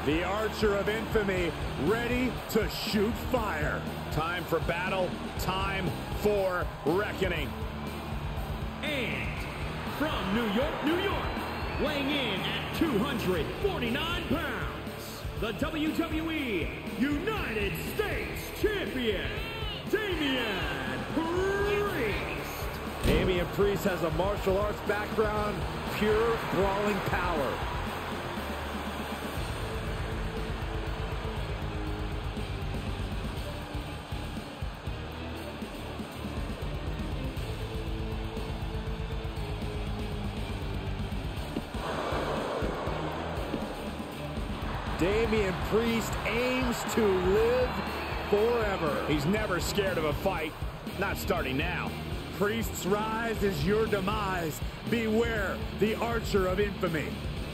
The Archer of Infamy, ready to shoot fire. Time for battle, time for reckoning. And from New York, New York, weighing in at 249 pounds, the WWE United States Champion, Damian Priest. Damian Priest has a martial arts background, pure brawling power. Damian Priest aims to live forever. He's never scared of a fight, not starting now. Priest's rise is your demise. Beware the Archer of Infamy.